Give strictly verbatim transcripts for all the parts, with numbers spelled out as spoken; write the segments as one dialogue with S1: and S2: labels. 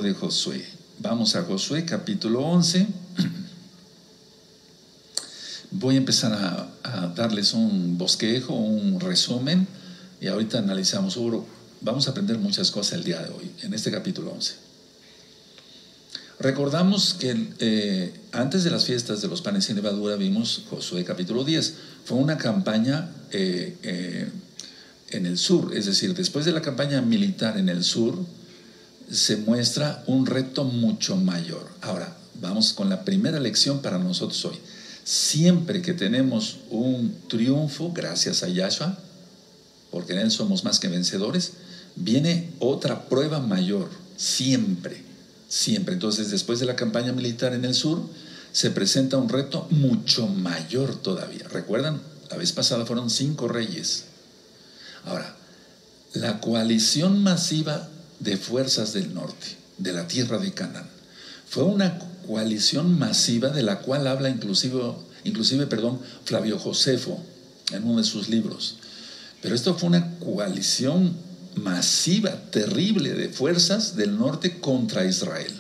S1: de Josué. Vamos a Josué capítulo once. Voy a empezar a, a darles un bosquejo, un resumen, y ahorita analizamos. Seguro, vamos a aprender muchas cosas el día de hoy, en este capítulo once. Recordamos que eh, antes de las fiestas de los panes sin levadura vimos Josué capítulo diez. Fue una campaña eh, eh, en el sur, es decir, después de la campaña militar en el sur, se muestra un reto mucho mayor. Ahora, vamos con la primera lección para nosotros hoy. Siempre que tenemos un triunfo, gracias a Yahshua, porque en Él somos más que vencedores, viene otra prueba mayor, siempre, siempre. Entonces, después de la campaña militar en el sur, se presenta un reto mucho mayor todavía. ¿Recuerdan? La vez pasada fueron cinco reyes. Ahora, la coalición masiva de fuerzas del norte, de la tierra de Canaán, fue una coalición masiva de la cual habla inclusive, inclusive perdón, Flavio Josefo en uno de sus libros. Pero esto fue una coalición masiva, terrible, de fuerzas del norte contra Israel.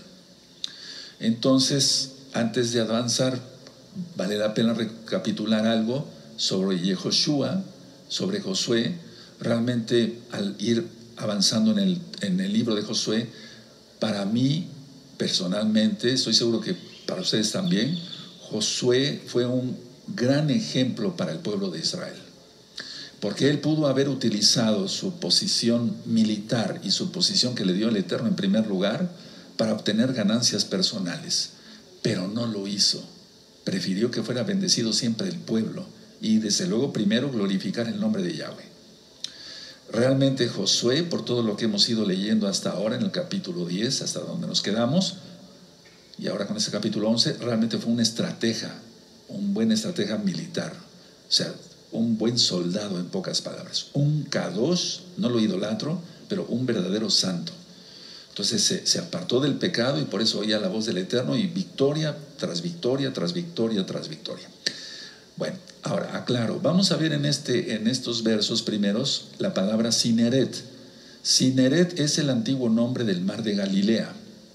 S1: Entonces, antes de avanzar, vale la pena recapitular algo sobre Yehoshua, sobre Josué. Realmente, al ir avanzando en el, en el libro de Josué, para mí, personalmente, estoy seguro que para ustedes también, Josué fue un gran ejemplo para el pueblo de Israel. Porque él pudo haber utilizado su posición militar y su posición que le dio el Eterno en primer lugar para obtener ganancias personales, pero no lo hizo. Prefirió que fuera bendecido siempre el pueblo y desde luego primero glorificar el nombre de Yahweh. Realmente Josué, por todo lo que hemos ido leyendo hasta ahora en el capítulo diez, hasta donde nos quedamos, y ahora con este capítulo once, realmente fue un estratega, un buen estratega militar, o sea, un buen soldado en pocas palabras, un kadosh, no lo idolatro, pero un verdadero santo. Entonces se, se apartó del pecado y por eso oía la voz del Eterno y victoria tras victoria, tras victoria, tras victoria. Bueno, ahora aclaro, vamos a ver en, este, en estos versos primeros la palabra Cineret. Cineret es el antiguo nombre del mar de Galilea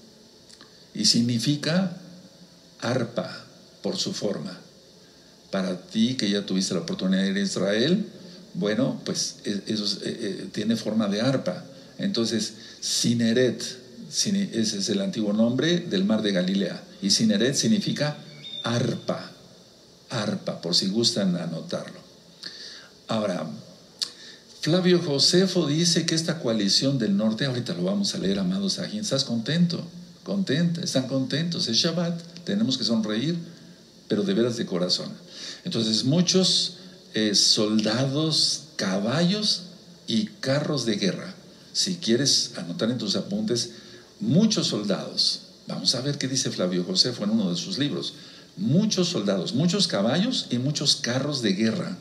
S1: y significa arpa por su forma. Para ti que ya tuviste la oportunidad de ir a Israel, bueno, pues eso es, eh, eh, tiene forma de arpa. Entonces, Cineret, ese es el antiguo nombre del mar de Galilea. Y Cineret significa arpa, arpa, por si gustan anotarlo. Ahora, Flavio Josefo dice que esta coalición del norte, ahorita lo vamos a leer, amados ajín, ¿estás contento? ¿Contenta? ¿Están contentos? Es Shabbat, tenemos que sonreír, pero de veras de corazón. Entonces, muchos eh, soldados, caballos y carros de guerra. Si quieres anotar en tus apuntes, muchos soldados. Vamos a ver qué dice Flavio Josefo en uno de sus libros. Muchos soldados, muchos caballos y muchos carros de guerra.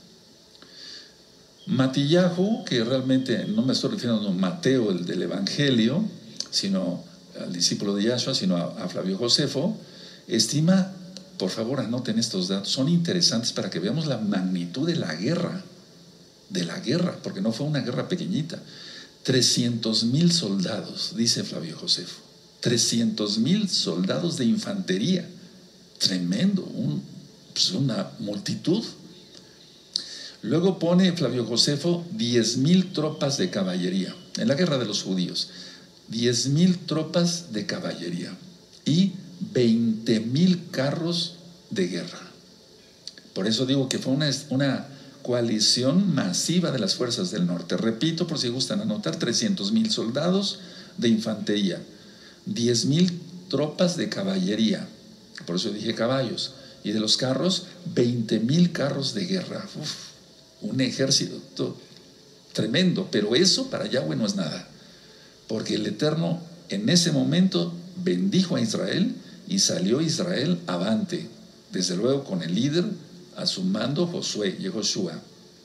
S1: Matillahu, que realmente no me estoy refiriendo a Mateo, el del Evangelio, sino al discípulo de Yahshua, sino a, a Flavio Josefo, estima, por favor anoten estos datos, son interesantes para que veamos la magnitud de la guerra, de la guerra, porque no fue una guerra pequeñita. trescientos mil soldados, dice Flavio Josefo, trescientos mil soldados de infantería, tremendo, un, pues una multitud. Luego pone Flavio Josefo diez mil tropas de caballería, en la guerra de los judíos, diez mil tropas de caballería y veinte mil carros de guerra. Por eso digo que fue una, una coalición masiva de las fuerzas del norte. Repito, por si gustan anotar, trescientos mil soldados de infantería, diez mil tropas de caballería, por eso dije caballos, y de los carros, veinte mil carros de guerra. Uf, un ejército tremendo, pero eso para Yahweh no es nada, porque el Eterno en ese momento bendijo a Israel y salió Israel avante, desde luego con el líder a su mando, Josué, Yehoshua.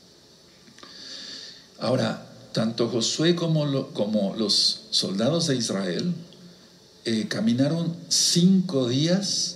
S1: Ahora, tanto Josué como, lo, como los soldados de Israel eh, caminaron cinco días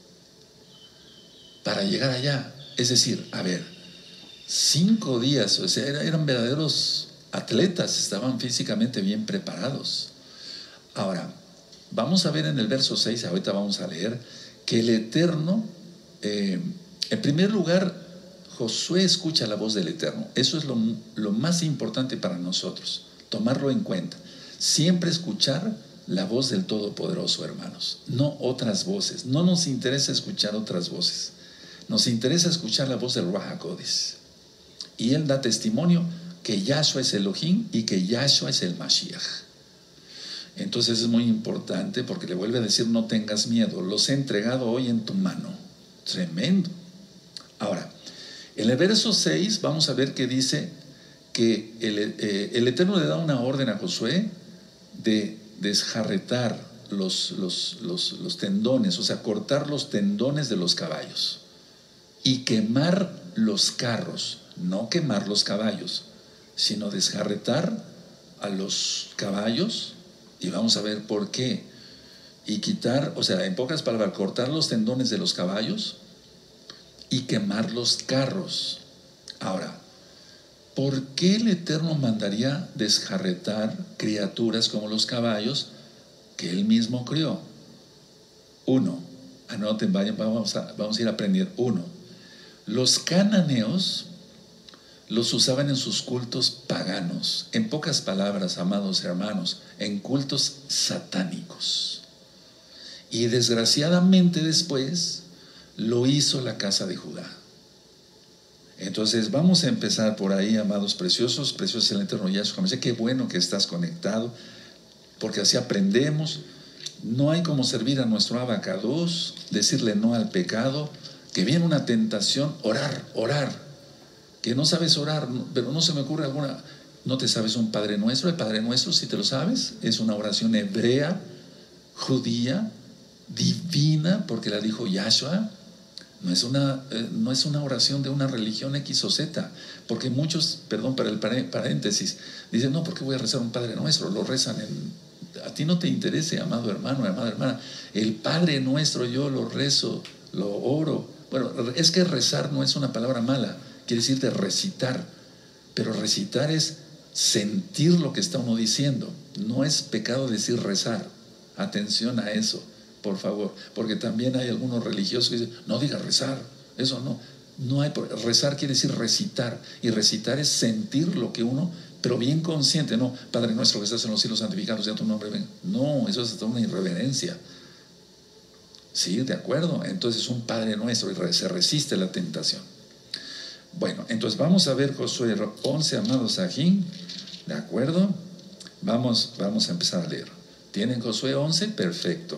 S1: para llegar allá. Es decir, a ver, cinco días, o sea, eran verdaderos atletas, estaban físicamente bien preparados. Ahora, vamos a ver en el verso seis, ahorita vamos a leer, que el Eterno, eh, en primer lugar, Josué escucha la voz del Eterno. Eso es lo, lo más importante para nosotros, tomarlo en cuenta. Siempre escuchar la voz del Todopoderoso, hermanos, no otras voces. No nos interesa escuchar otras voces. Nos interesa escuchar la voz del Ruach HaKodesh. Y él da testimonio que Yahshua es Elohim y que Yahshua es el Mashiach. Entonces es muy importante porque le vuelve a decir: no tengas miedo, los he entregado hoy en tu mano. Tremendo. Ahora, en el verso seis vamos a ver que dice que el, eh, el Eterno le da una orden a Josué de desjarretar los, los, los, los tendones, o sea, cortar los tendones de los caballos y quemar los carros, no quemar los caballos, sino desjarretar a los caballos, y vamos a ver por qué, y quitar, o sea, en pocas palabras, cortar los tendones de los caballos y quemar los carros. Ahora, ¿por qué el Eterno mandaría desjarretar criaturas como los caballos que Él mismo crió? Uno, anoten, vayan, vamos a, vamos a ir a aprender. Uno, los cananeos los usaban en sus cultos paganos. En pocas palabras, amados hermanos, en cultos satánicos. Y desgraciadamente después lo hizo la casa de Judá. Entonces vamos a empezar por ahí, amados preciosos, preciosos el Eterno Yahshua. Qué bueno que estás conectado, porque así aprendemos. No hay como servir a nuestro Abacados, decirle no al pecado, que viene una tentación, orar, orar, que no sabes orar, pero no se me ocurre alguna. ¿No te sabes un Padre Nuestro? El Padre Nuestro, si te lo sabes, es una oración hebrea, judía, divina, porque la dijo Yahshua. No es, una, eh, no es una oración de una religión X o Z, porque muchos, perdón para el paréntesis, dicen: no, ¿por qué voy a rezar un Padre Nuestro? Lo rezan en... A ti no te interese, amado hermano, amada hermana. El Padre Nuestro yo lo rezo, lo oro. Bueno, es que rezar no es una palabra mala, quiere decir de recitar, pero recitar es sentir lo que está uno diciendo. No es pecado decir rezar. Atención a eso, por favor, porque también hay algunos religiosos que dicen: no diga rezar, eso no, no hay, rezar quiere decir recitar, y recitar es sentir lo que uno, pero bien consciente. No, Padre Nuestro que estás en los cielos, santificado sea tu nombre, ven. No, eso es hasta una irreverencia. Sí, de acuerdo, entonces un Padre Nuestro y se resiste la tentación. Bueno, entonces vamos a ver Josué once, amados Sajín, ¿de acuerdo? Vamos, vamos a empezar a leer. ¿Tienen Josué once? Perfecto.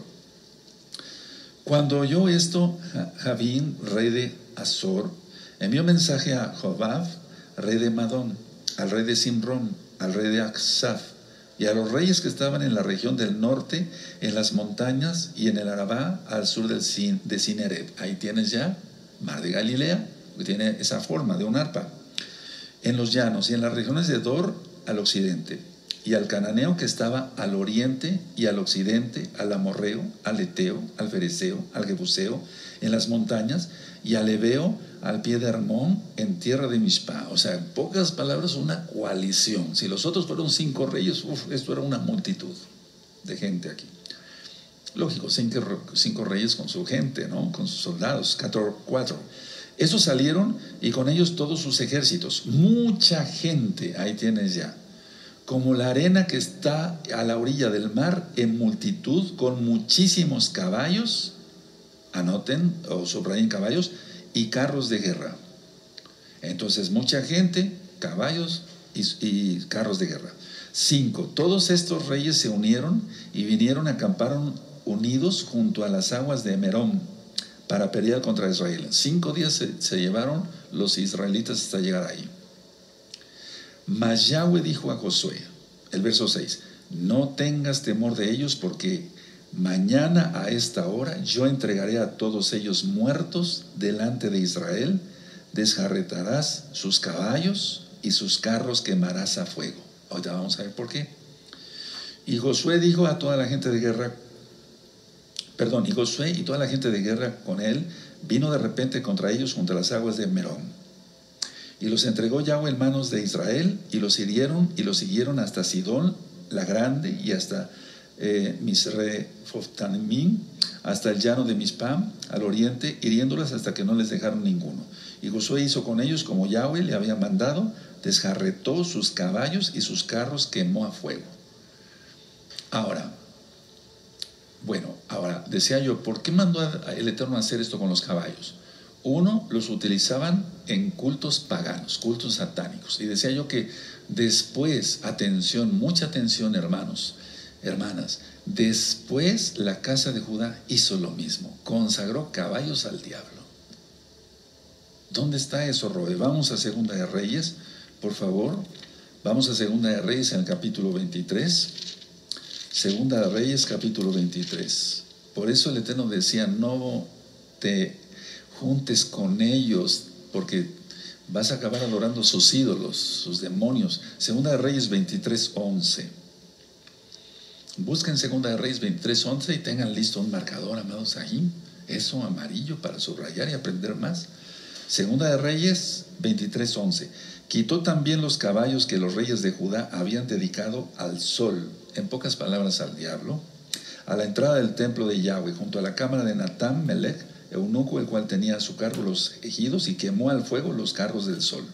S1: Cuando oyó esto, Javín, rey de Azor, envió mensaje a Jobab, rey de Madón, al rey de Simrón, al rey de Aksaf, y a los reyes que estaban en la región del norte, en las montañas y en el Arabá, al sur del Sin, de Cineret. Ahí tienes ya Mar de Galilea, que tiene esa forma de un arpa. En los llanos y en las regiones de Dor, al occidente, y al cananeo que estaba al oriente y al occidente, al amorreo, al eteo, al fereceo, al jebuseo, en las montañas, y al heveo, al pie de Hermón, en tierra de Mishpa. O sea, en pocas palabras, una coalición. Si los otros fueron cinco reyes, uf, esto era una multitud de gente aquí. Lógico, cinco, cinco reyes con su gente, ¿no? Con sus soldados, cuatro, cuatro. Esos salieron y con ellos todos sus ejércitos. Mucha gente, ahí tienes ya. Como la arena que está a la orilla del mar, en multitud, con muchísimos caballos, anoten o subrayen caballos, y carros de guerra. Entonces, mucha gente, caballos y, y carros de guerra. Cinco, todos estos reyes se unieron y vinieron, acamparon unidos junto a las aguas de Merón para pelear contra Israel. Cinco días se, se llevaron los israelitas hasta llegar ahí. Mas Yahweh dijo a Josué, el verso seis: no tengas temor de ellos, porque mañana a esta hora yo entregaré a todos ellos muertos delante de Israel, desjarretarás sus caballos y sus carros quemarás a fuego. Ahorita vamos a ver por qué. Y Josué dijo a toda la gente de guerra, perdón, y Josué y toda la gente de guerra con él vino de repente contra ellos junto a las aguas de Merón. Y los entregó Yahweh en manos de Israel, y los hirieron y los siguieron hasta Sidón la grande y hasta eh, Misrefottamim, hasta el llano de Mispam, al oriente, hiriéndolas hasta que no les dejaron ninguno. Y Josué hizo con ellos como Yahweh le había mandado, desjarretó sus caballos y sus carros quemó a fuego. Ahora, bueno, ahora, decía yo, ¿por qué mandó el Eterno a hacer esto con los caballos? Uno, los utilizaban en cultos paganos, cultos satánicos. Y decía yo que después, atención, mucha atención, hermanos, hermanas, después la casa de Judá hizo lo mismo, consagró caballos al diablo. ¿Dónde está eso, Roe? Vamos a Segunda de Reyes, por favor. Vamos a Segunda de Reyes en el capítulo veintitrés. Segunda de Reyes, capítulo veintitrés. Por eso el Eterno decía, no te juntes con ellos, porque vas a acabar adorando sus ídolos, sus demonios. Segunda de Reyes veintitrés, once. Busquen Segunda de Reyes veintitrés, once y tengan listo un marcador, amados ahí, eso amarillo para subrayar y aprender más. Segunda de Reyes veintitrés, once. Quitó también los caballos que los reyes de Judá habían dedicado al sol, en pocas palabras al diablo, a la entrada del templo de Yahweh, junto a la cámara de Natán Melech, eunuco, el cual tenía a su cargo los ejidos, y quemó al fuego los carros del sol.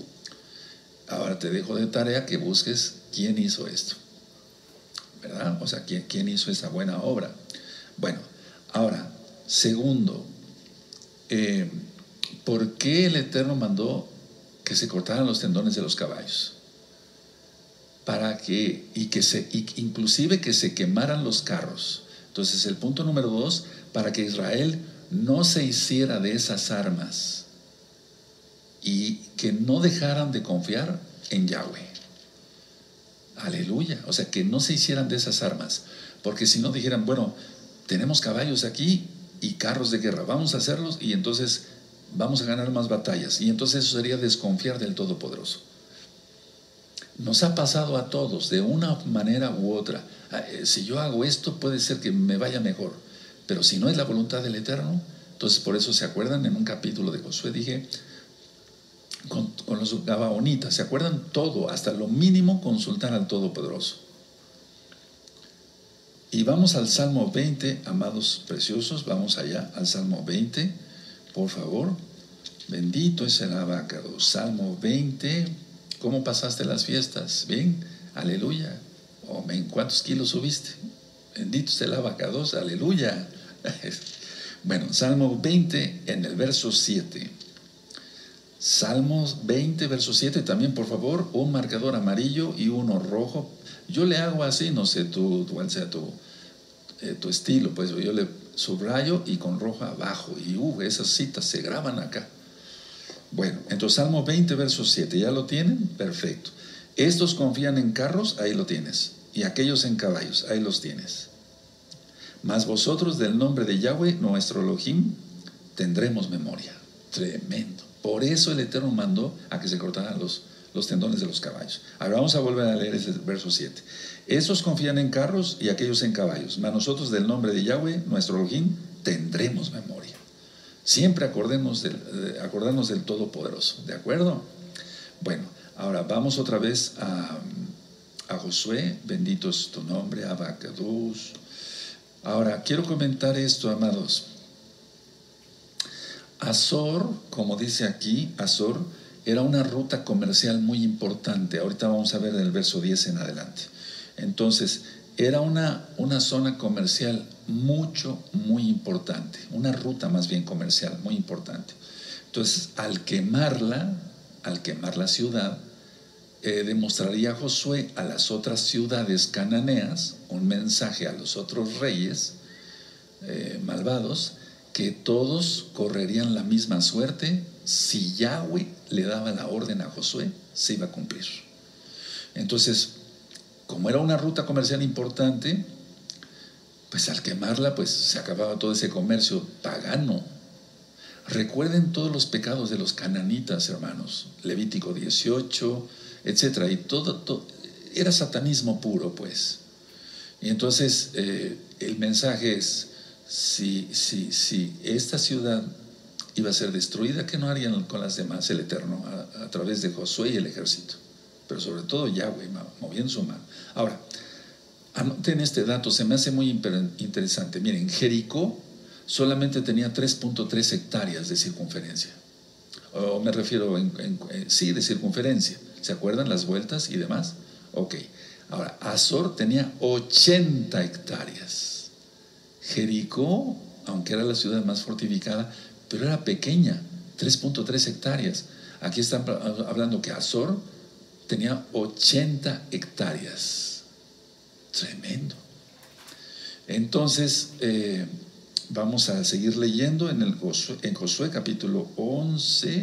S1: Ahora te dejo de tarea que busques quién hizo esto, ¿verdad? O sea, quién, quién hizo esa buena obra. Bueno, ahora, segundo, eh, ¿por qué el Eterno mandó que se cortaran los tendones de los caballos? Para que, y que se, y inclusive que se quemaran los carros. Entonces, el punto número dos, para que Israel no se hiciera de esas armas y que no dejaran de confiar en Yahweh. Aleluya. O sea, que no se hicieran de esas armas, porque si no dijeran, bueno, tenemos caballos aquí y carros de guerra, vamos a hacerlos y entonces vamos a ganar más batallas, y entonces eso sería desconfiar del Todopoderoso. Nos ha pasado a todos de una manera u otra. Si yo hago esto, puede ser que me vaya mejor, pero si no es la voluntad del Eterno, entonces por eso se acuerdan en un capítulo de Josué, dije, con, con los gabaonitas, se acuerdan todo, hasta lo mínimo consultar al Todopoderoso. Y vamos al Salmo veinte, amados preciosos, vamos allá al Salmo veinte, por favor. Bendito es el Abacados. Salmo veinte. ¿Cómo pasaste las fiestas? Bien, aleluya. Oh, ¿cuántos kilos subiste? Bendito es el Abacados, aleluya. Bueno, Salmo veinte en el verso siete. Salmos veinte, verso siete. También, por favor, un marcador amarillo y uno rojo. Yo le hago así, no sé tú, cuál sea tu, eh, tu estilo, pues yo le subrayo y con rojo abajo. Y uh, esas citas se graban acá. Bueno, entonces Salmo veinte, verso siete, ¿ya lo tienen? Perfecto. Estos confían en carros, ahí lo tienes. Y aquellos en caballos, ahí los tienes. Mas vosotros del nombre de Yahweh, nuestro Elohim, tendremos memoria. Tremendo. Por eso el Eterno mandó a que se cortaran los, los tendones de los caballos. Ahora vamos a volver a leer ese verso siete. Estos confían en carros y aquellos en caballos. Mas nosotros del nombre de Yahweh, nuestro Elohim, tendremos memoria. Siempre acordemos del, acordarnos del Todopoderoso, ¿de acuerdo? Bueno, ahora vamos otra vez a, a Josué, bendito es tu nombre, Abacados. Ahora, quiero comentar esto, amados. Azor, como dice aquí, Azor era una ruta comercial muy importante. Ahorita vamos a ver del verso diez en adelante. Entonces, era una, una zona comercial mucho, muy importante, una ruta más bien comercial muy importante. Entonces, al quemarla, al quemar la ciudad, eh, demostraría Josué a las otras ciudades cananeas un mensaje a los otros reyes eh, malvados, que todos correrían la misma suerte. Si Yahweh le daba la orden a Josué, se iba a cumplir. Entonces, como era una ruta comercial importante, pues al quemarla, pues se acababa todo ese comercio pagano. Recuerden todos los pecados de los cananitas, hermanos, Levítico dieciocho, etcétera, y todo, todo era satanismo puro, pues. Y entonces eh, el mensaje es, si, si, si esta ciudad iba a ser destruida, ¿qué no harían con las demás el Eterno a, a través de Josué y el ejército? Pero sobre todo Yahweh moviendo su mano. Ahora, Anoten este dato, se me hace muy interesante. Miren, Jericó solamente tenía tres punto tres hectáreas de circunferencia. O me refiero, en, en, en, sí, de circunferencia. ¿Se acuerdan las vueltas y demás? Ok. Ahora, Azor tenía ochenta hectáreas. Jericó, aunque era la ciudad más fortificada, pero era pequeña, tres punto tres hectáreas. Aquí están hablando que Azor tenía ochenta hectáreas. Tremendo. Entonces, eh, vamos a seguir leyendo en, el Josué, en Josué capítulo once.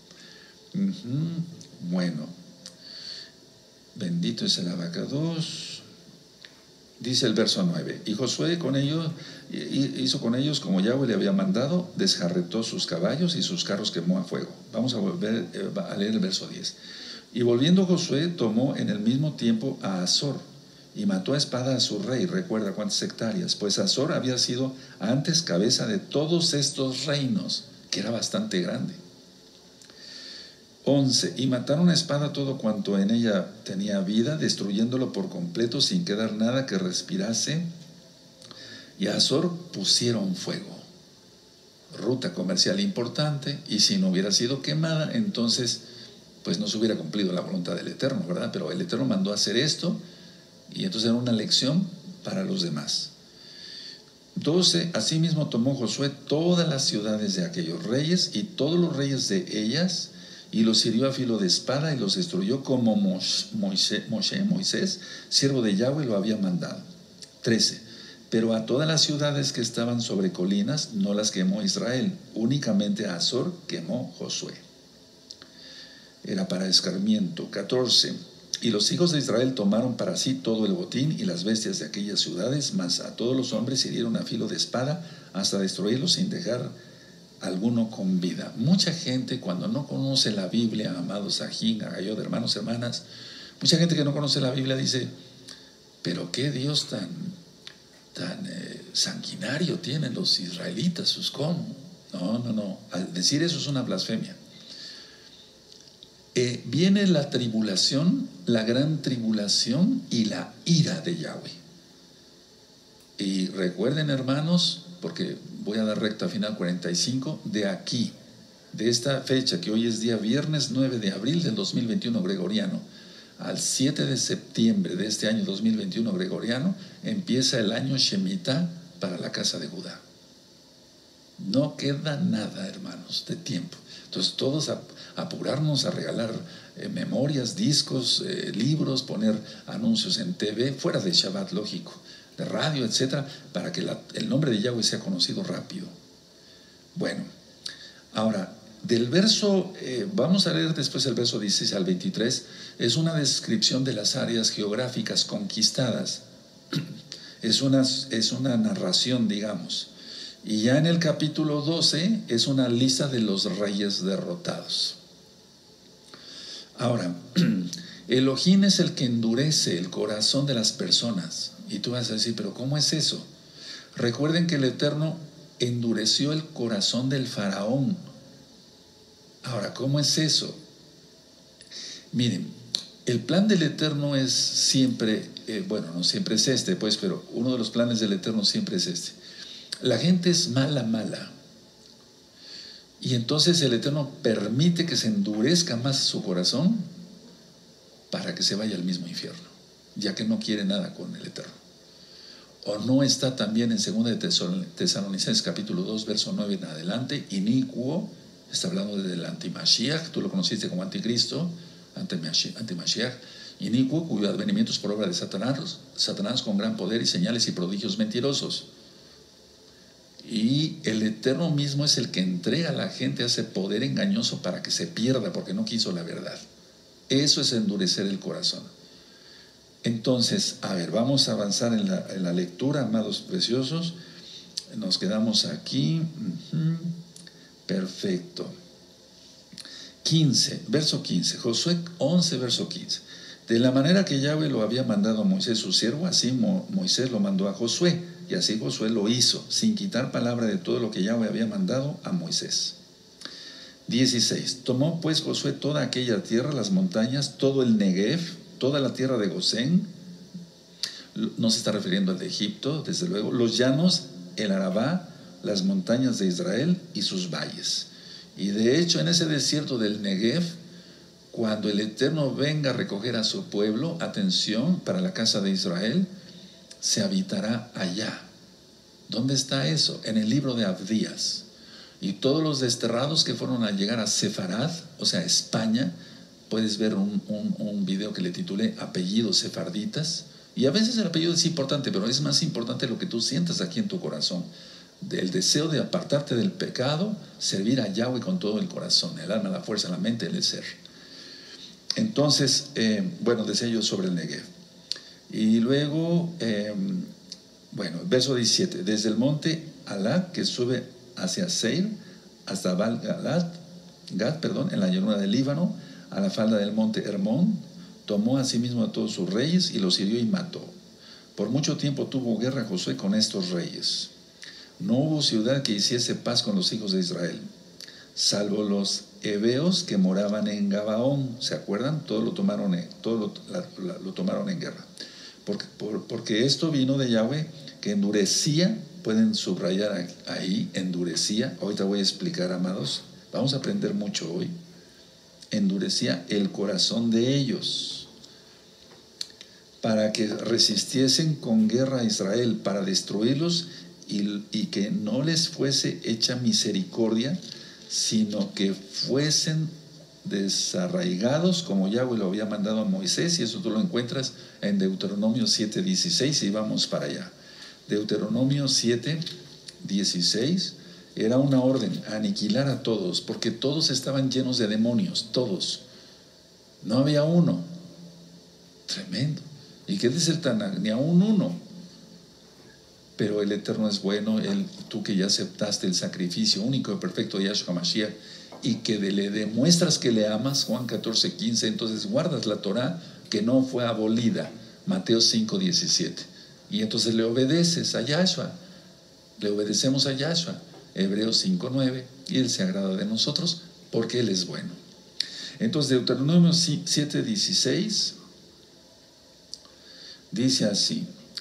S1: Uh-huh. Bueno, bendito es el abacados. Dice el verso nueve: y Josué con ellos, hizo con ellos como Yahweh le había mandado, desjarretó sus caballos y sus carros quemó a fuego. Vamos a volver a leer el verso diez. Y volviendo Josué, tomó en el mismo tiempo a Azor y mató a espada a su rey. Recuerda cuántas hectáreas, pues Azor había sido antes cabeza de todos estos reinos, que era bastante grande. once. Y mataron a espada todo cuanto en ella tenía vida, destruyéndolo por completo sin quedar nada que respirase. Y a Azor pusieron fuego. Ruta comercial importante, y si no hubiera sido quemada, entonces pues no se hubiera cumplido la voluntad del Eterno, ¿verdad? Pero el Eterno mandó a hacer esto, y entonces era una lección para los demás. doce. Asimismo tomó Josué todas las ciudades de aquellos reyes y todos los reyes de ellas, y los hirió a filo de espada y los destruyó como Moisés, Moisés, siervo de Yahweh, lo había mandado. trece. Pero a todas las ciudades que estaban sobre colinas no las quemó Israel, únicamente a Azor quemó Josué. Era para escarmiento. catorce. Y los hijos de Israel tomaron para sí todo el botín y las bestias de aquellas ciudades, mas a todos los hombres hirieron a filo de espada hasta destruirlos sin dejar alguno con vida. Mucha gente, cuando no conoce la Biblia, amados ajín, agayod, hermanos, hermanas, mucha gente que no conoce la Biblia dice: pero qué Dios tan, tan eh, sanguinario tienen los israelitas, sus cómo. No, no, no. Al decir eso es una blasfemia. Eh, viene la tribulación, la gran tribulación y la ira de Yahweh. Y recuerden, hermanos, porque voy a dar recta final cuarenta y cinco, de aquí, de esta fecha, que hoy es día viernes nueve de abril del dos mil veintiuno gregoriano, al siete de septiembre de este año dos mil veintiuno gregoriano, empieza el año Shemitah para la casa de Judá. No queda nada, hermanos, de tiempo. Entonces todos a, apurarnos a regalar eh, memorias, discos, eh, libros, poner anuncios en T V, fuera de Shabbat, lógico, de radio, etcétera, para que la, el nombre de Yahweh sea conocido rápido. Bueno, ahora, del verso, eh, vamos a leer después el verso dieciséis al veintitrés, es una descripción de las áreas geográficas conquistadas. Es una, es una narración, digamos. Y ya en el capítulo doce es una lista de los reyes derrotados. Ahora, Elohim es el que endurece el corazón de las personas. Y tú vas a decir, ¿pero cómo es eso? Recuerden que el Eterno endureció el corazón del faraón. Ahora, ¿cómo es eso? Miren, el plan del Eterno es siempre, eh, bueno, no siempre es este, pues, pero uno de los planes del Eterno siempre es este. La gente es mala, mala. Y entonces el Eterno permite que se endurezca más su corazón para que se vaya al mismo infierno, ya que no quiere nada con el Eterno. O no está también en segunda de Tesalonicenses capítulo dos, verso nueve en adelante, inicuo, está hablando del antimashiach, tú lo conociste como anticristo, antimashiach, inicuo, cuyo advenimiento es por obra de Satanás, Satanás con gran poder y señales y prodigios mentirosos. Y el Eterno mismo es el que entrega a la gente a ese poder engañoso para que se pierda porque no quiso la verdad. Eso es endurecer el corazón. Entonces, a ver, vamos a avanzar en la, en la lectura, amados preciosos. Nos quedamos aquí. Uh-huh. Perfecto. quince, verso quince. Josué once, verso quince. De la manera que Yahweh lo había mandado a Moisés su siervo, así Mo, Moisés lo mandó a Josué. Y así Josué lo hizo, sin quitar palabra de todo lo que Yahweh había mandado a Moisés. dieciséis. Tomó pues Josué toda aquella tierra, las montañas, todo el Negev, toda la tierra de Gosén, no se está refiriendo al de Egipto, desde luego, los llanos, el Arabá, las montañas de Israel y sus valles. Y de hecho, en ese desierto del Negev, cuando el Eterno venga a recoger a su pueblo, atención, para la casa de Israel, se habitará allá. ¿Dónde está eso? En el libro de Abdías. Y todos los desterrados que fueron a llegar a Sefarad, o sea, España, puedes ver un, un, un video que le titulé Apellidos Sefarditas. Y a veces el apellido es importante, pero es más importante lo que tú sientas aquí en tu corazón. El deseo de apartarte del pecado, servir a Yahweh con todo el corazón, el alma, la fuerza, la mente, el ser. Entonces, eh, bueno, decía yo sobre el Negev. Y luego, eh, bueno, verso diecisiete. Desde el monte Alad, que sube hacia Seir, hasta Baal-Gad, Gad, perdón, en la llanura del Líbano, a la falda del monte Hermón, tomó a sí mismo a todos sus reyes y los hirió y mató. Por mucho tiempo tuvo guerra Josué con estos reyes. No hubo ciudad que hiciese paz con los hijos de Israel, salvo los heveos que moraban en Gabaón. ¿Se acuerdan? Todo lo tomaron en, todo lo, la, la, lo tomaron en guerra. Porque, por, porque esto vino de Yahweh, que endurecía, pueden subrayar ahí, endurecía. Ahorita voy a explicar, amados. Vamos a aprender mucho hoy. Endurecía el corazón de ellos para que resistiesen con guerra a Israel, para destruirlos y, y que no les fuese hecha misericordia, sino que fuesen desarraigados como Yahweh lo había mandado a Moisés. Y eso tú lo encuentras en Deuteronomio siete dieciséis, y vamos para allá. Deuteronomio siete dieciséis era una orden, aniquilar a todos, porque todos estaban llenos de demonios, todos. No había uno. Tremendo. ¿Y qué dice el Tanakh? Ni a un uno. Pero el Eterno es bueno, él, tú que ya aceptaste el sacrificio único y perfecto de Yahshua Mashiach, y que de, le demuestras que le amas, Juan catorce quince, entonces guardas la Torah que no fue abolida, Mateo cinco diecisiete. Y entonces le obedeces a Yahshua, le obedecemos a Yahshua, Hebreos cinco nueve, y Él se agrada de nosotros porque Él es bueno. Entonces Deuteronomio siete dieciséis dice así: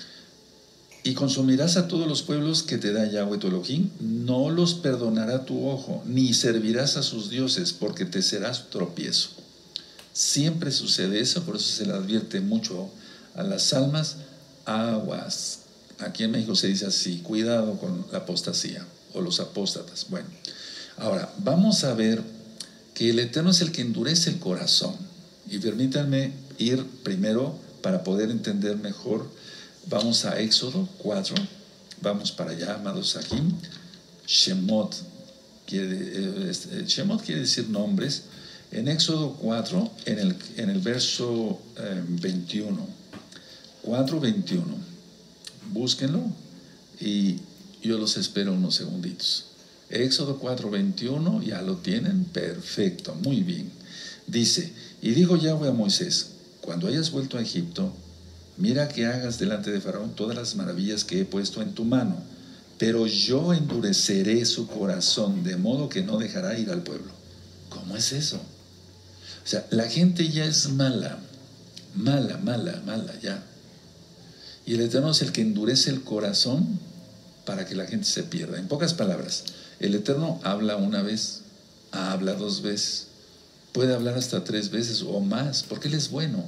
S1: y consumirás a todos los pueblos que te da Yahweh tu Elohim, no los perdonará tu ojo, ni servirás a sus dioses, porque te serás tropiezo. Siempre sucede eso, por eso se le advierte mucho a las almas: aguas. Aquí en México se dice así, cuidado con la apostasía o los apóstatas. Bueno, ahora vamos a ver que el Eterno es el que endurece el corazón. Y permítanme ir primero para poder entender mejor. Vamos a Éxodo cuatro, vamos para allá, amados Sahim. Shemot quiere, eh, Shemot quiere decir nombres. En Éxodo cuatro, en el, en el verso eh, veintiuno, cuatro veintiuno, búsquenlo y yo los espero unos segunditos. Éxodo cuatro veintiuno, ya lo tienen, perfecto, muy bien. Dice: y dijo Yahweh a Moisés: cuando hayas vuelto a Egipto, mira que hagas delante de Faraón todas las maravillas que he puesto en tu mano, pero yo endureceré su corazón, de modo que no dejará ir al pueblo. ¿Cómo es eso? O sea, la gente ya es mala, mala, mala, mala ya. Y el Eterno es el que endurece el corazón para que la gente se pierda. En pocas palabras, el Eterno habla una vez, habla dos veces, puede hablar hasta tres veces o más, porque Él es bueno.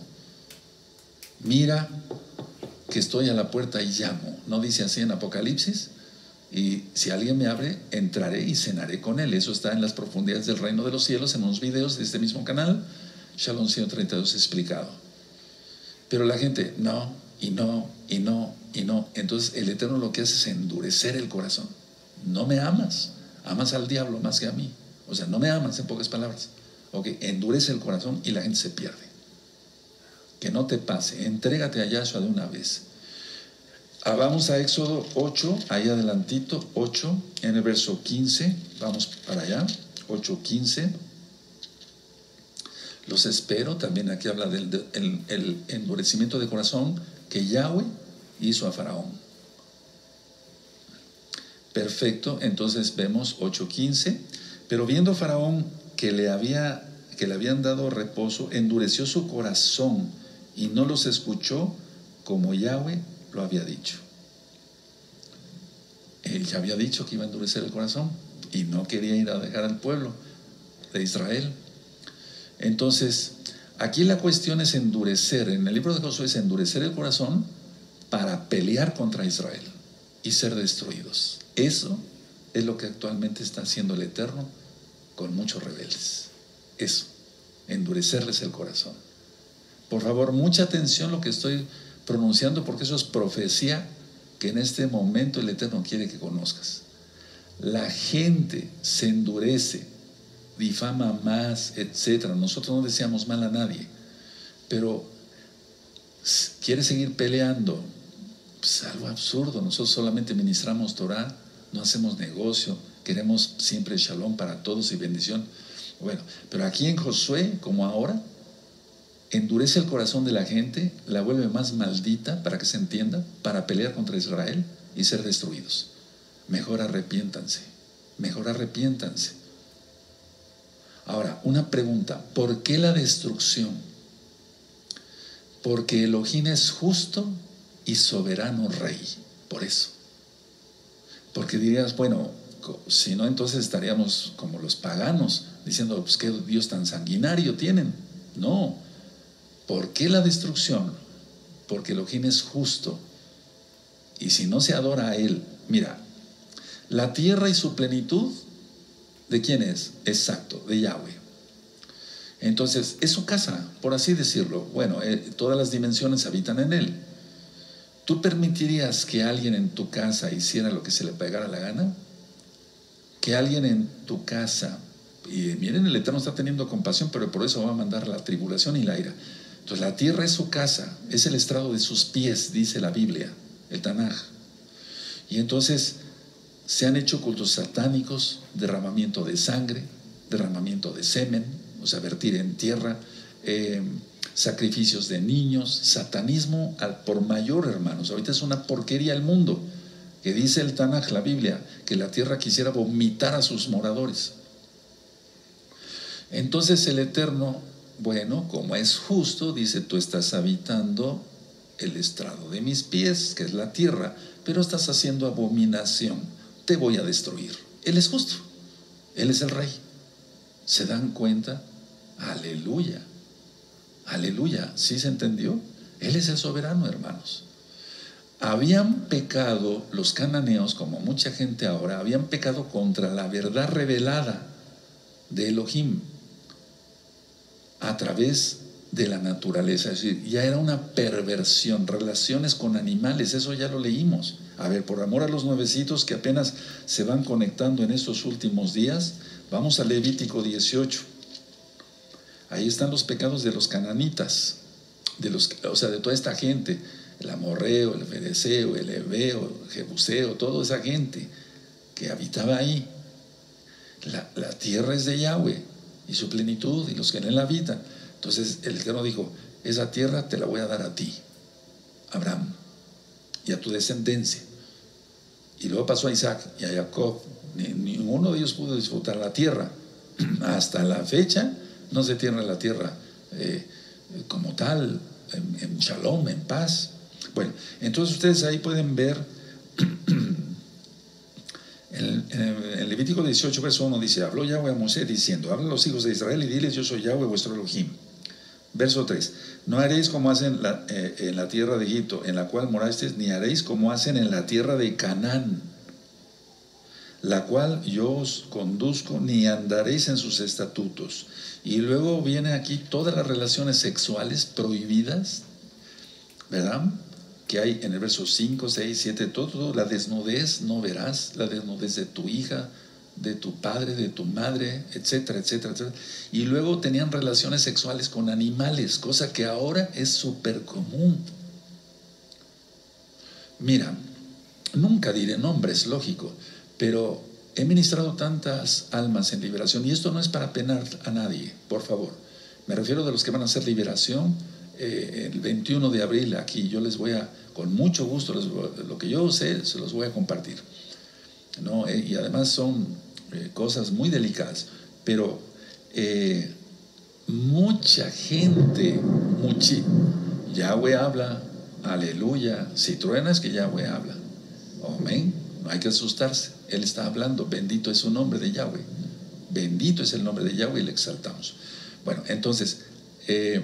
S1: Mira que estoy a la puerta y llamo. ¿No dice así en Apocalipsis? Y si alguien me abre, entraré y cenaré con él. Eso está en las profundidades del reino de los cielos, en unos videos de este mismo canal, Shalom ciento treinta y dos explicado. Pero la gente, no, y no, y no, y no. Entonces el Eterno lo que hace es endurecer el corazón. No me amas, amas al diablo más que a mí. O sea, no me amas, en pocas palabras. Ok, endurece el corazón y la gente se pierde. Que no te pase, entrégate a Yahshua de una vez. Ah, vamos a Éxodo ocho, ahí adelantito, ocho, en el verso quince, vamos para allá, ocho quince. Los espero, también aquí habla del, del el, el endurecimiento de corazón que Yahweh hizo a Faraón. Perfecto, entonces vemos ocho quince, pero viendo Faraón que le, había, que le habían dado reposo, endureció su corazón y no los escuchó, como Yahweh lo había dicho. Él ya había dicho que iba a endurecer el corazón y no quería ir a dejar al pueblo de Israel. Entonces, aquí la cuestión es endurecer, en el libro de Josué es endurecer el corazón para pelear contra Israel y ser destruidos. Eso es lo que actualmente está haciendo el Eterno con muchos rebeldes. Eso, endurecerles el corazón. Por favor, mucha atención lo que estoy pronunciando, porque eso es profecía que en este momento el Eterno quiere que conozcas. La gente se endurece, difama más, etcétera. Nosotros no deseamos mal a nadie, pero quiere seguir peleando. Pues algo absurdo. Nosotros solamente ministramos Torah, no hacemos negocio, queremos siempre shalom para todos y bendición. Bueno, pero aquí en Josué, como ahora, endurece el corazón de la gente, la vuelve más maldita, para que se entienda, para pelear contra Israel y ser destruidos. Mejor arrepiéntanse, mejor arrepiéntanse. Ahora, una pregunta: ¿por qué la destrucción? Porque Elohim es justo y soberano rey, por eso. Porque dirías, bueno, si no, entonces estaríamos como los paganos, diciendo, pues qué Dios tan sanguinario tienen. No. ¿Por qué la destrucción? Porque Elohim es justo, y si no se adora a Él, mira, la tierra y su plenitud, ¿de quién es? Exacto, de Yahweh. Entonces, es su casa, por así decirlo. Bueno, eh, todas las dimensiones habitan en Él. ¿Tú permitirías que alguien en tu casa hiciera lo que se le pegara la gana? Que alguien en tu casa, y miren, el Eterno está teniendo compasión, pero por eso va a mandar la tribulación y la ira. Entonces, la tierra es su casa, es el estrado de sus pies, dice la Biblia, el Tanaj. Y entonces se han hecho cultos satánicos, derramamiento de sangre, derramamiento de semen, o sea, vertir en tierra, eh, sacrificios de niños, satanismo al por mayor, hermanos. Ahorita es una porquería el mundo, que dice el Tanaj, la Biblia, que la tierra quisiera vomitar a sus moradores. Entonces el Eterno, bueno, como es justo, dice, tú estás habitando el estrado de mis pies, que es la tierra, pero estás haciendo abominación, te voy a destruir. Él es justo, Él es el rey. ¿Se dan cuenta? Aleluya, aleluya. ¿Sí se entendió? Él es el soberano, hermanos. Habían pecado los cananeos, como mucha gente ahora, habían pecado contra la verdad revelada de Elohim a través de la naturaleza. Es decir, ya era una perversión, relaciones con animales, eso ya lo leímos. A ver, por amor a los nuevecitos que apenas se van conectando en estos últimos días, vamos a Levítico dieciocho. Ahí están los pecados de los cananitas, de los, o sea, de toda esta gente, el amorreo, el fereceo, el heveo, el jebuseo, toda esa gente que habitaba ahí. La, la tierra es de Yahweh y su plenitud y los que en él habitan. Entonces el Eterno dijo, esa tierra te la voy a dar a ti, Abraham, y a tu descendencia. Y luego pasó a Isaac y a Jacob. Ni, ninguno de ellos pudo disfrutar la tierra. Hasta la fecha no se tiene la tierra eh, como tal, en, en shalom, en paz. Bueno, entonces ustedes ahí pueden ver en, en, en Levítico dieciocho, verso uno dice, habló Yahweh a Moisés diciendo, habla a los hijos de Israel y diles, yo soy Yahweh vuestro Elohim. Verso tres, no haréis como hacen la, eh, en la tierra de Egipto, en la cual morasteis, ni haréis como hacen en la tierra de Canaán, la cual yo os conduzco, ni andaréis en sus estatutos. Y luego viene aquí todas las relaciones sexuales prohibidas, ¿verdad?, que hay en el verso cinco, seis, siete, todo, todo, la desnudez no verás, la desnudez de tu hija, de tu padre, de tu madre, etcétera, etcétera, etcétera. Y luego tenían relaciones sexuales con animales, cosa que ahora es súper común. Mira, nunca diré nombres, lógico, pero he ministrado tantas almas en liberación, y esto no es para penar a nadie, por favor. Me refiero de los que van a hacer liberación eh, el veintiuno de abril aquí. Yo les voy a, con mucho gusto, les, lo que yo sé, se los voy a compartir, ¿no? Eh, y además son eh, cosas muy delicadas, pero eh, mucha gente, muchi, Yahweh habla, Aleluya. Si truena es que Yahweh habla. Amén. No hay que asustarse. Él está hablando. Bendito es su nombre de Yahweh. Bendito es el nombre de Yahweh y le exaltamos. Bueno, entonces, eh,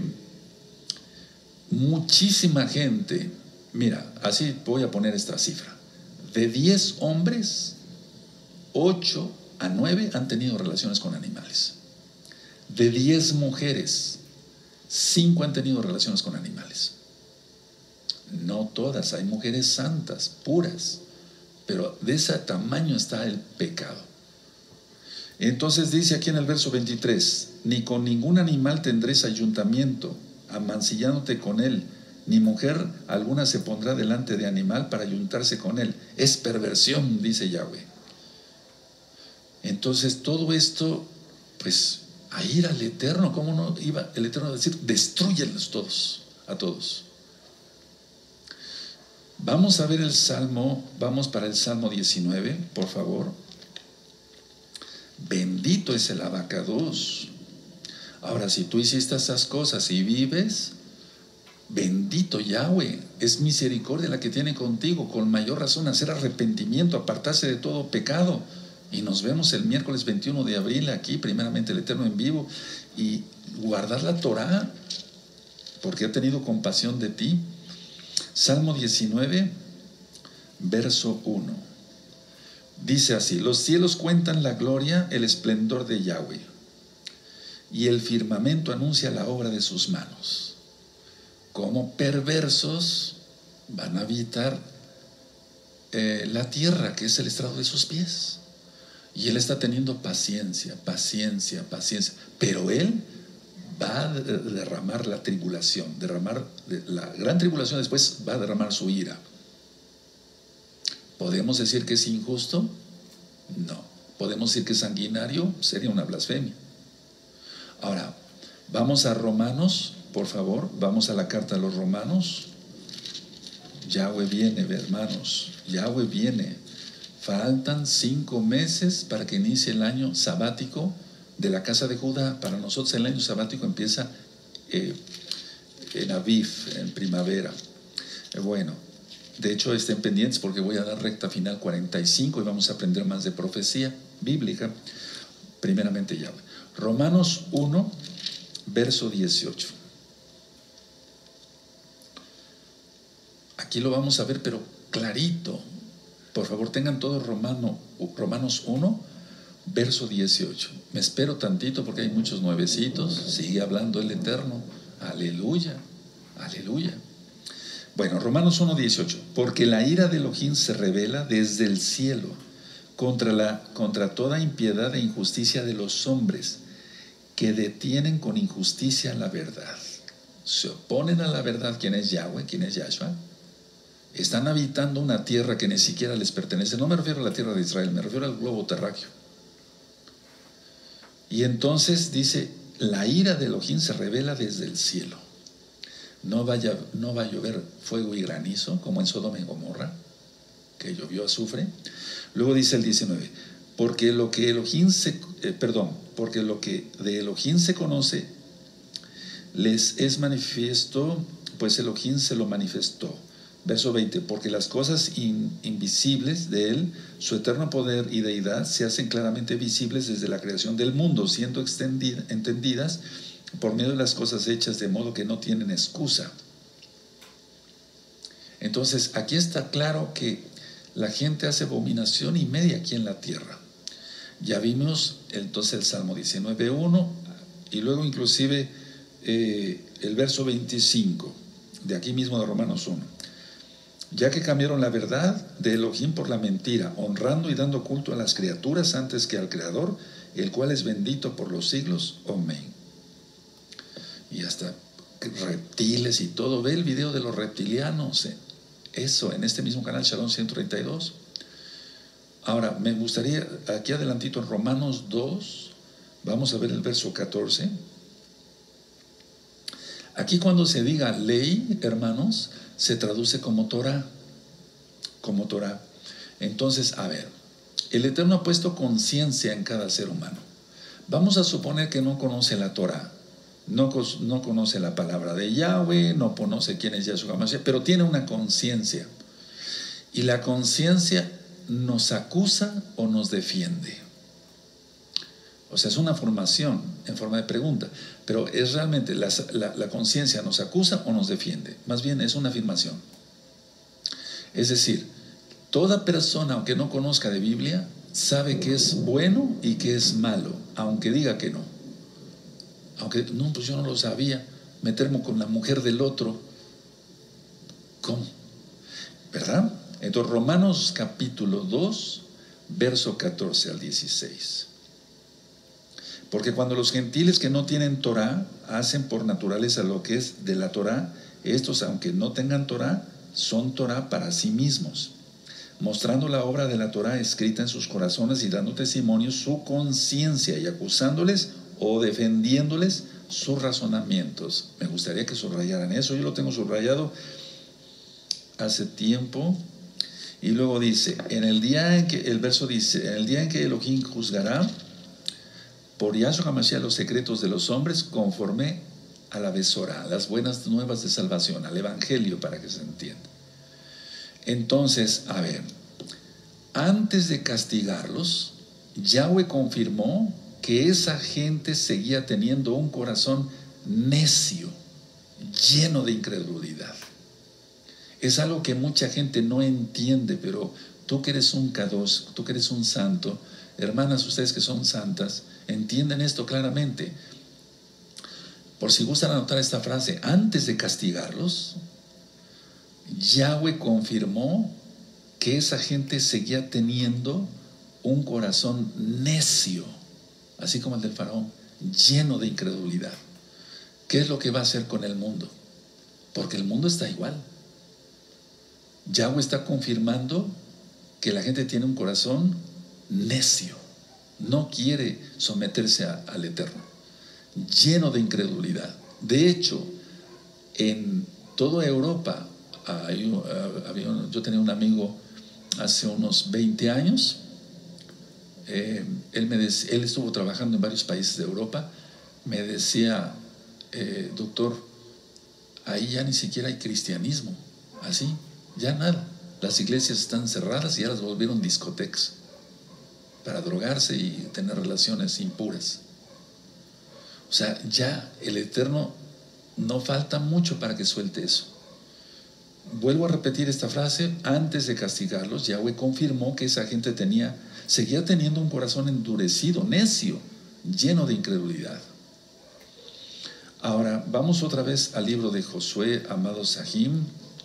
S1: muchísima gente, mira, así voy a poner esta cifra. De diez hombres, ocho a nueve han tenido relaciones con animales. De diez mujeres, cinco han tenido relaciones con animales. No todas, hay mujeres santas, puras, pero de ese tamaño está el pecado. Entonces dice aquí en el verso veintitrés: ni con ningún animal tendréis ayuntamiento, amancillándote con él, ni mujer alguna se pondrá delante de animal para ayuntarse con él. Es perversión, dice Yahweh. Entonces todo esto, pues, a ir al Eterno, ¿cómo no iba el Eterno a decir? Destrúyelos todos, a todos. Vamos a ver el Salmo, vamos para el Salmo diecinueve, por favor. Bendito es el abacados. Ahora, si tú hiciste esas cosas y vives, bendito Yahweh, es misericordia la que tiene contigo, con mayor razón hacer arrepentimiento, apartarse de todo pecado. Y nos vemos el miércoles veintiuno de abril aquí, primeramente el Eterno en vivo, y guardar la Torah, porque ha tenido compasión de ti. Salmo diecinueve, verso uno. Dice así: los cielos cuentan la gloria, el esplendor de Yahweh, y el firmamento anuncia la obra de sus manos. Como perversos van a habitar eh, la tierra, que es el estrado de sus pies. Y Él está teniendo paciencia, paciencia, paciencia. Pero Él va a derramar la tribulación, derramar la gran tribulación, después va a derramar su ira. ¿Podemos decir que es injusto? No. ¿Podemos decir que es sanguinario? Sería una blasfemia. Ahora, vamos a Romanos, por favor, vamos a la carta a los Romanos. Yahweh viene, hermanos, Yahweh viene. Faltan cinco meses para que inicie el año sabático de la casa de Judá. Para nosotros el año sabático empieza eh, en Aviv, en primavera. Eh, bueno, de hecho estén pendientes porque voy a dar recta final cuarenta y cinco y vamos a aprender más de profecía bíblica. Primeramente Yahweh. Romanos uno, verso dieciocho. Aquí lo vamos a ver, pero clarito. Por favor, tengan todos Romano, Romanos uno, verso dieciocho. Me espero tantito porque hay muchos nuevecitos. Sigue hablando el Eterno. Aleluya, aleluya. Bueno, Romanos uno, dieciocho. Porque la ira de Elohim se revela desde el cielo contra, la, contra toda impiedad e injusticia de los hombres que detienen con injusticia la verdad. Se oponen a la verdad. ¿Quién es Yahweh? ¿Quién es Yahshua? Están habitando una tierra que ni siquiera les pertenece. No me refiero a la tierra de Israel, me refiero al globo terráqueo. Y entonces dice: la ira de Elohim se revela desde el cielo. No, vaya, no va a llover fuego y granizo como en Sodoma y Gomorra, que llovió azufre. Luego dice el diecinueve: porque lo que Elohim se, eh, perdón, porque lo que de Elohim se conoce les es manifiesto, pues Elohim se lo manifestó. Verso veinte: porque las cosas in, invisibles de Él, su eterno poder y deidad, se hacen claramente visibles desde la creación del mundo, siendo extendid, entendidas por medio de las cosas hechas, de modo que no tienen excusa. Entonces, aquí está claro que la gente hace abominación y media aquí en la tierra. Ya vimos entonces el Salmo diecinueve uno, y luego inclusive eh, el verso veinticinco, de aquí mismo de Romanos uno. Ya que cambiaron la verdad de Elohim por la mentira, honrando y dando culto a las criaturas antes que al Creador, el cual es bendito por los siglos. Amén. Y hasta reptiles y todo. Ve el video de los reptilianos. ¿eh? Eso, en este mismo canal, Shalom ciento treinta y dos. Ahora, me gustaría, aquí adelantito en Romanos dos, vamos a ver el verso catorce. Aquí cuando se diga ley, hermanos, se traduce como Torah, como Torah. Entonces, a ver, el Eterno ha puesto conciencia en cada ser humano. Vamos a suponer que no conoce la Torah. no, no conoce la palabra de Yahweh, no conoce quién es Yahshua HaMashiach, pero tiene una conciencia. Y la conciencia nos acusa o nos defiende. O sea, es una formación en forma de pregunta, pero es realmente la, la, la conciencia nos acusa o nos defiende. Más bien es una afirmación. Es decir, toda persona, aunque no conozca de Biblia, sabe que es bueno y que es malo, aunque diga que no. Aunque, no, pues yo no lo sabía, meterme con la mujer del otro. ¿Cómo? ¿Verdad? Entonces, Romanos capítulo dos, verso catorce al dieciséis. Porque cuando los gentiles que no tienen Torah hacen por naturaleza lo que es de la Torah, estos, aunque no tengan Torah, son Torah para sí mismos, mostrando la obra de la Torah escrita en sus corazones y dando testimonio su conciencia y acusándoles o defendiéndoles sus razonamientos. Me gustaría que subrayaran eso. Yo lo tengo subrayado hace tiempo. Y luego dice, en el día en que, el verso dice, en el día en que Elohim juzgará por Yahshua HaMashiach los secretos de los hombres conforme a la Besorá, a las buenas nuevas de salvación, al Evangelio, para que se entienda. Entonces, a ver, antes de castigarlos, Yahweh confirmó que esa gente seguía teniendo un corazón necio, lleno de incredulidad. Es algo que mucha gente no entiende, pero tú que eres un kadosh, tú que eres un santo, hermanas, ustedes que son santas, entienden esto claramente. Por si gustan anotar esta frase, antes de castigarlos, Yahweh confirmó que esa gente seguía teniendo un corazón necio, así como el del faraón, lleno de incredulidad. ¿Qué es lo que va a hacer con el mundo? Porque el mundo está igual. Yahweh está confirmando que la gente tiene un corazón necio, no quiere someterse a, al Eterno, lleno de incredulidad. De hecho, en toda Europa, hay, había, yo tenía un amigo hace unos veinte años, eh, él, me decía, él estuvo trabajando en varios países de Europa, me decía, eh, doctor, ahí ya ni siquiera hay cristianismo, así, ya nada. Las iglesias están cerradas y ya las volvieron discotecas para drogarse y tener relaciones impuras. O sea, ya el Eterno no falta mucho para que suelte eso. Vuelvo a repetir esta frase, antes de castigarlos, Yahweh confirmó que esa gente tenía, seguía teniendo un corazón endurecido, necio, lleno de incredulidad. Ahora, vamos otra vez al libro de Josué, amados Sahim.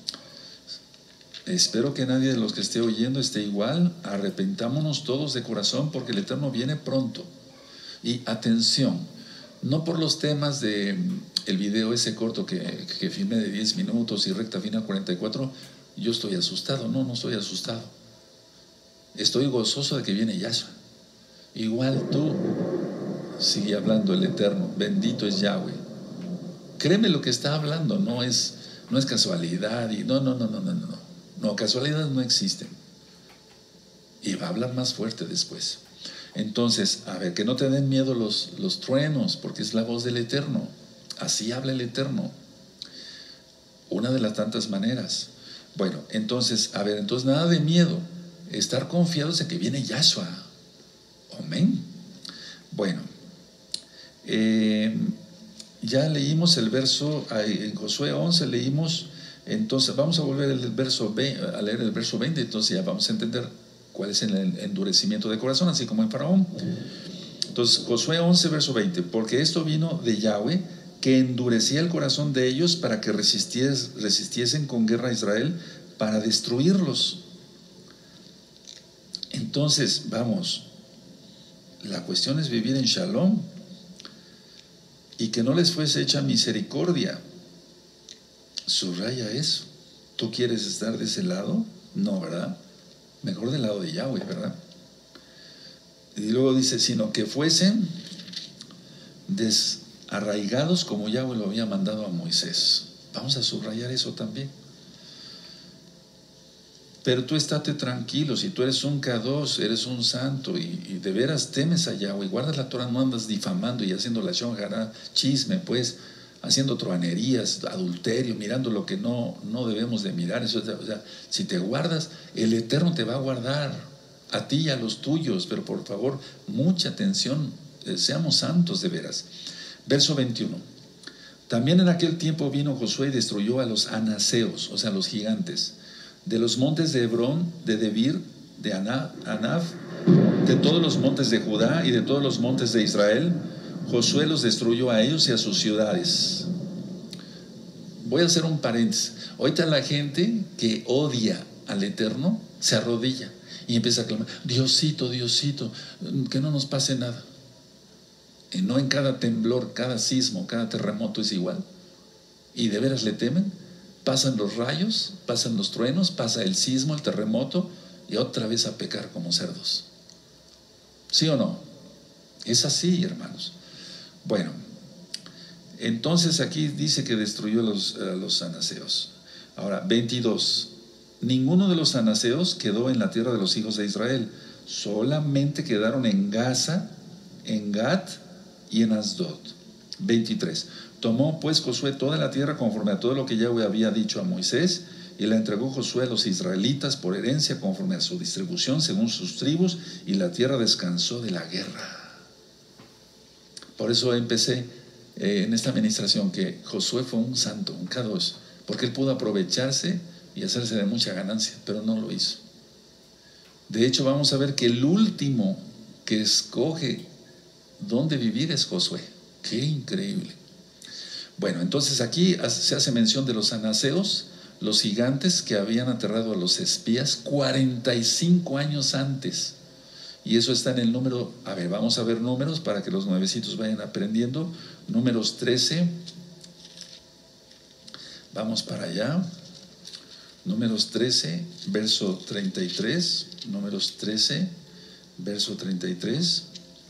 S1: Espero que nadie de los que esté oyendo esté igual. Arrepentámonos todos de corazón porque el Eterno viene pronto. Y atención, no por los temas de el video ese corto que, que filmé de diez minutos y recta final cuarenta y cuatro, yo estoy asustado. No, no estoy asustado. Estoy gozoso de que viene Yahshua. Igual tú, sigue hablando el Eterno. Bendito es Yahweh. Créeme lo que está hablando, no es, no es casualidad. Y no, no, no, no, no, no. No, casualidades no existen. Y va a hablar más fuerte después. Entonces, a ver, que no te den miedo los, los truenos, porque es la voz del Eterno. Así habla el Eterno. Una de las tantas maneras. Bueno, entonces, a ver, entonces nada de miedo. Estar confiados en que viene Yahshua. Amén. Bueno, eh, ya leímos el verso, en Josué once leímos. Entonces vamos a volver el verso veinte, a leer el verso veinte, entonces ya vamos a entender cuál es el endurecimiento de corazón, así como en Faraón. Entonces Josué once, verso veinte, porque esto vino de Yahweh, que endurecía el corazón de ellos para que resisties, resistiesen con guerra a Israel, para destruirlos. Entonces, vamos, la cuestión es vivir en Shalom, y que no les fuese hecha misericordia. Subraya eso. ¿Tú quieres estar de ese lado? No, ¿verdad? Mejor del lado de Yahweh, ¿verdad? Y luego dice, sino que fuesen desarraigados como Yahweh lo había mandado a Moisés. Vamos a subrayar eso también. Pero tú estate tranquilo, si tú eres un Kadosh, eres un santo y, y de veras temes a Yahweh, guardas la Torah, no andas difamando y haciendo la shon hará, chisme, pues, haciendo truanerías, adulterio, mirando lo que no, no debemos de mirar. Eso, o sea, si te guardas, el Eterno te va a guardar, a ti y a los tuyos, pero por favor, mucha atención, eh, seamos santos de veras. Verso veintiuno. También en aquel tiempo vino Josué y destruyó a los anaseos, o sea, los gigantes, de los montes de Hebrón, de Debir, de Anaf, de todos los montes de Judá y de todos los montes de Israel. Josué los destruyó a ellos y a sus ciudades. Voy a hacer un paréntesis. Ahorita la gente que odia al Eterno se arrodilla y empieza a clamar: Diosito, Diosito, que no nos pase nada. Y no en cada temblor, cada sismo, cada terremoto es igual. Y de veras le temen. Pasan los rayos, pasan los truenos, pasa el sismo, el terremoto, y otra vez a pecar como cerdos. ¿Sí o no? Es así, hermanos. Bueno, entonces aquí dice que destruyó a los, a los anaseos. Ahora, veintidós. Ninguno de los anaseos quedó en la tierra de los hijos de Israel. Solamente quedaron en Gaza, en Gat y en Asdod. veintitrés. Tomó pues Josué toda la tierra conforme a todo lo que Yahweh había dicho a Moisés, y la entregó Josué a los israelitas por herencia conforme a su distribución según sus tribus, y la tierra descansó de la guerra. Por eso empecé eh, en esta administración que Josué fue un santo, un Kadosh, porque él pudo aprovecharse y hacerse de mucha ganancia, pero no lo hizo. De hecho, vamos a ver que el último que escoge dónde vivir es Josué. ¡Qué increíble! Bueno, entonces aquí se hace mención de los anaseos, los gigantes que habían aterrado a los espías cuarenta y cinco años antes. Y eso está en el número, a ver, vamos a ver números para que los nuevecitos vayan aprendiendo. Números trece, vamos para allá. Números trece, verso treinta y tres. Números trece, verso treinta y tres.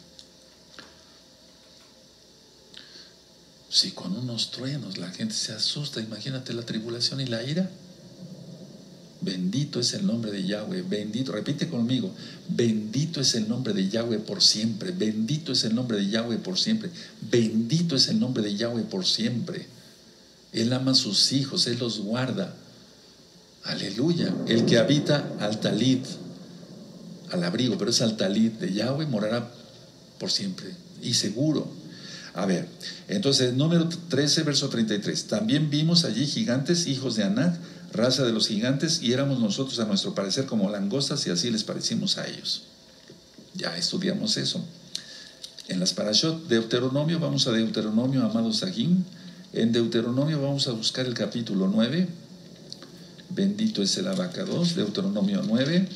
S1: Si con unos truenos la gente se asusta, imagínate la tribulación y la ira. Bendito es el nombre de Yahweh, bendito, repite conmigo, bendito es el nombre de Yahweh por siempre, bendito es el nombre de Yahweh por siempre, bendito es el nombre de Yahweh por siempre. Él ama a sus hijos, Él los guarda. Aleluya. El que habita al talit, al abrigo, pero es al talit de Yahweh, morará por siempre y seguro. A ver, entonces, número trece, verso treinta y tres. También vimos allí gigantes, hijos de Anac, raza de los gigantes, y éramos nosotros a nuestro parecer como langostas, y así les parecimos a ellos. Ya estudiamos eso. En las parashot, Deuteronomio, vamos a Deuteronomio, amados Sahim. En Deuteronomio vamos a buscar el capítulo nueve. Bendito es el abacados, Deuteronomio nueve.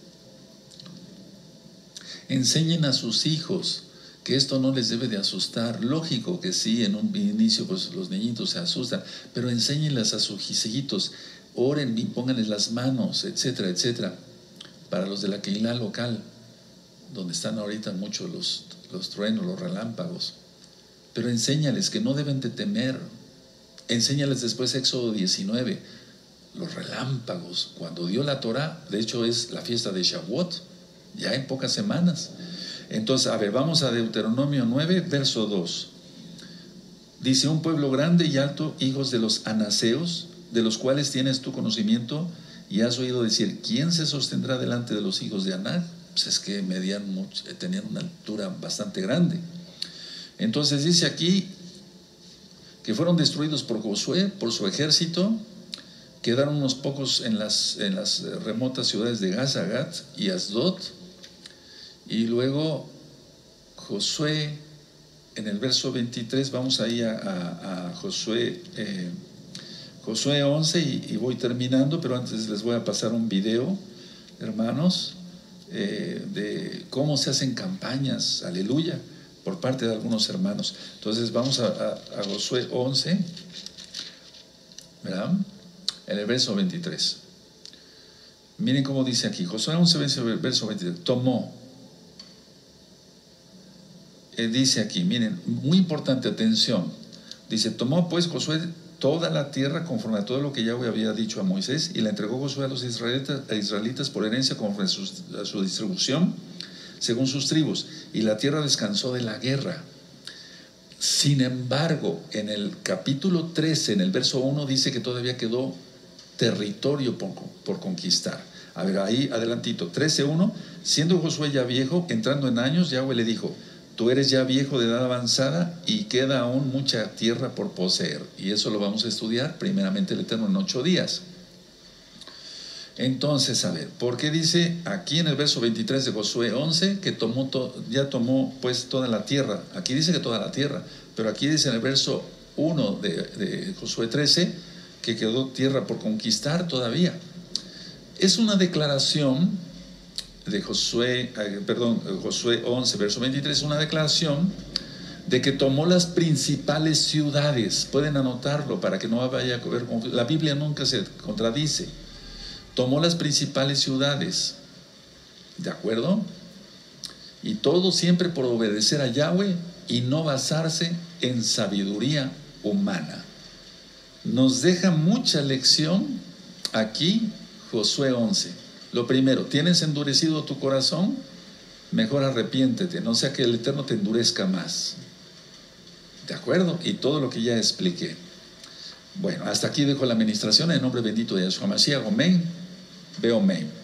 S1: Enseñen a sus hijos que esto no les debe de asustar. Lógico que sí, en un inicio pues los niñitos se asustan, pero enséñenles a sus hijitos, oren y pónganles las manos, etcétera, etcétera. Para los de la Keilah local, donde están ahorita muchos los, los truenos, los relámpagos, pero enséñales que no deben de temer. Enséñales después Éxodo diecinueve, los relámpagos, cuando dio la Torah, de hecho es la fiesta de Shavuot, ya en pocas semanas. Entonces, a ver, vamos a Deuteronomio nueve, verso dos. Dice: un pueblo grande y alto, hijos de los anaseos, de los cuales tienes tu conocimiento, y has oído decir: ¿quién se sostendrá delante de los hijos de Anac? Pues es que medían mucho, tenían una altura bastante grande. Entonces dice aquí que fueron destruidos por Josué, por su ejército. Quedaron unos pocos en las, en las remotas ciudades de Gaza, Gat y Asdod. Y luego Josué, en el verso veintitrés, vamos ahí a, a, a Josué, eh, Josué once, y, y voy terminando, pero antes les voy a pasar un video, hermanos, eh, de cómo se hacen campañas, aleluya, por parte de algunos hermanos. Entonces vamos a, a, a Josué once, ¿verdad? En el verso veintitrés. Miren cómo dice aquí, Josué once, verso veintitrés, tomó. Eh, dice aquí, miren, muy importante, atención. Dice: tomó pues Josué toda la tierra conforme a todo lo que Yahweh había dicho a Moisés, y la entregó Josué a los israelitas, a israelitas por herencia conforme a su, a su distribución, según sus tribus, y la tierra descansó de la guerra. Sin embargo, en el capítulo trece, en el verso uno, dice que todavía quedó territorio por, por conquistar. A ver, ahí adelantito, trece uno, siendo Josué ya viejo, entrando en años, Yahweh le dijo: tú eres ya viejo de edad avanzada y queda aún mucha tierra por poseer. Y eso lo vamos a estudiar primeramente el Eterno en ocho días. Entonces, a ver, ¿por qué dice aquí en el verso veintitrés de Josué once que tomó to, ya tomó pues toda la tierra? Aquí dice que toda la tierra, pero aquí dice en el verso uno de, de Josué trece que quedó tierra por conquistar todavía. Es una declaración de Josué, eh, perdón, Josué once, verso veintitrés, una declaración de que tomó las principales ciudades. Pueden anotarlo para que no vaya a haber confusión. La Biblia nunca se contradice. Tomó las principales ciudades, ¿de acuerdo? Y todo siempre por obedecer a Yahweh y no basarse en sabiduría humana. Nos deja mucha lección aquí Josué once. Lo primero, ¿tienes endurecido tu corazón? Mejor arrepiéntete, no sea que el Eterno te endurezca más. ¿De acuerdo? Y todo lo que ya expliqué. Bueno, hasta aquí dejo la administración en nombre bendito de Yahshua Mashiach. Amén. Veo amén.